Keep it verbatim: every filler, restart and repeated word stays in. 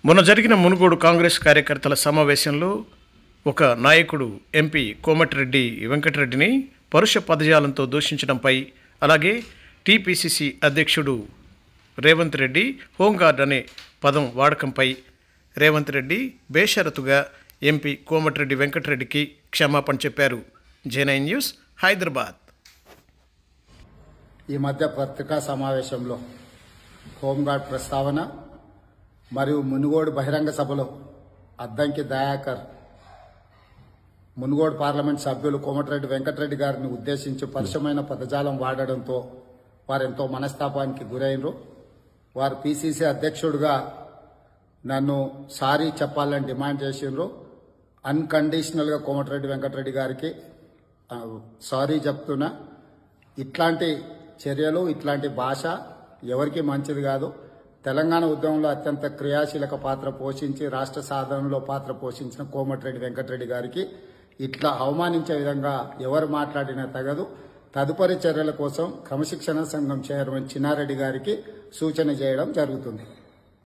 మొన్న జరిగిన మునుగోడు కాంగ్రెస్ కార్యకర్తల సమావేశంలో ఒక నాయకుడు ఎంపీ కోమటిరెడ్డి వెంకటరెడ్డిని పరుష పదజాలంతో దూషించడంపై, అలాగే టీపీసీసీ అధ్యక్షుడు రేవంత్ రెడ్డి హోంగార్డ్ అనే పదం వాడకంపై రేవంత్ రెడ్డి బేషరతుగా ఎంపీ కోమటిరెడ్డి వెంకటరెడ్డికి క్షమాపణ చెప్పారు. J nine news Hyderabad. ఈ మధ్య పత్రికా సమావేశంలో హోంగార్డ్ ప్రస్తావన మరియు మునుగోడు బహిరంగ సభలో అద్దంకి దయాకర్ మునుగోడు పార్లమెంట్ సభ్యులు కోమటిరెడ్డి వెంకటరెడ్డి గారిని ఉద్దేశించి పరుషమైన పదజాలం వాడడంతో వారెంతో మనస్తాపానికి గురైనరు. వారు పీసీసీ అధ్యక్షుడిగా నన్ను సారీ చెప్పాలని డిమాండ్ చేసిండ్రు. అన్కండిషనల్గా కోమటిరెడ్డి వెంకటరెడ్డి గారికి సారీ చెప్తున్నా. ఇట్లాంటి చర్యలు, ఇట్లాంటి భాష ఎవరికి మంచిది కాదు. తెలంగాణ ఉద్యమంలో అత్యంత క్రియాశీలక పాత్ర పోషించి రాష్ట్ర సాధనలో పాత్ర పోషించిన కోమటిరెడ్డి వెంకటరెడ్డి గారికి ఇట్లా అవమానించే విధంగా ఎవరు మాట్లాడినా తగదు. తదుపరి చర్యల కోసం క్రమశిక్షణ సంఘం చైర్మన్ చిన్నారెడ్డి గారికి సూచన చేయడం జరుగుతుంది.